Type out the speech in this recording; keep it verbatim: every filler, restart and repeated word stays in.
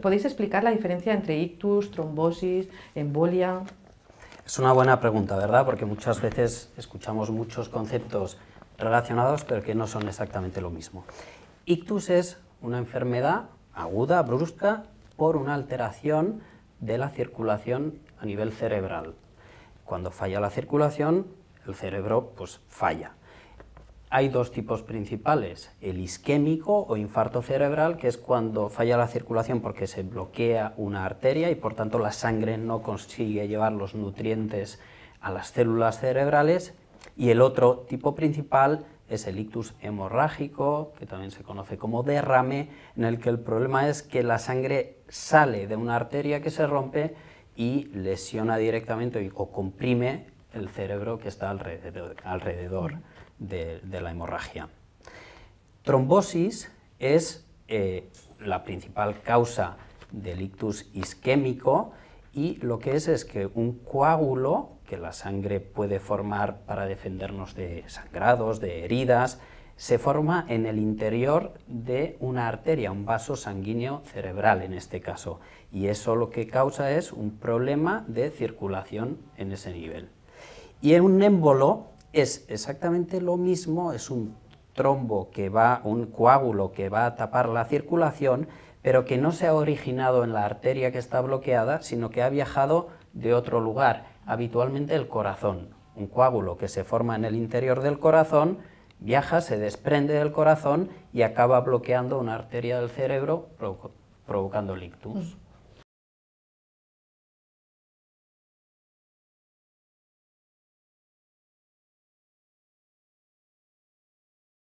¿podéis explicar la diferencia entre ictus, trombosis, embolia? Es una buena pregunta, ¿verdad? Porque muchas veces escuchamos muchos conceptos relacionados, pero que no son exactamente lo mismo. Ictus es una enfermedad aguda, brusca, por una alteración de la circulación a nivel cerebral. Cuando falla la circulación, el cerebro pues falla. Hay dos tipos principales, el isquémico o infarto cerebral, que es cuando falla la circulación porque se bloquea una arteria y por tanto la sangre no consigue llevar los nutrientes a las células cerebrales, y el otro tipo principal es el ictus hemorrágico, que también se conoce como derrame, en el que el problema es que la sangre sale de una arteria que se rompe y lesiona directamente o comprime el cerebro que está alrededor, alrededor de, de la hemorragia. Trombosis es eh, la principal causa del ictus isquémico, y lo que es es que un coágulo que la sangre puede formar para defendernos de sangrados, de heridas, se forma en el interior de una arteria, un vaso sanguíneo cerebral en este caso, y eso lo que causa es un problema de circulación en ese nivel. Y en un émbolo es exactamente lo mismo, es un trombo que va, un coágulo que va a tapar la circulación, pero que no se ha originado en la arteria que está bloqueada, sino que ha viajado de otro lugar, habitualmente el corazón. Un coágulo que se forma en el interior del corazón, viaja, se desprende del corazón y acaba bloqueando una arteria del cerebro, provo- provocando el ictus.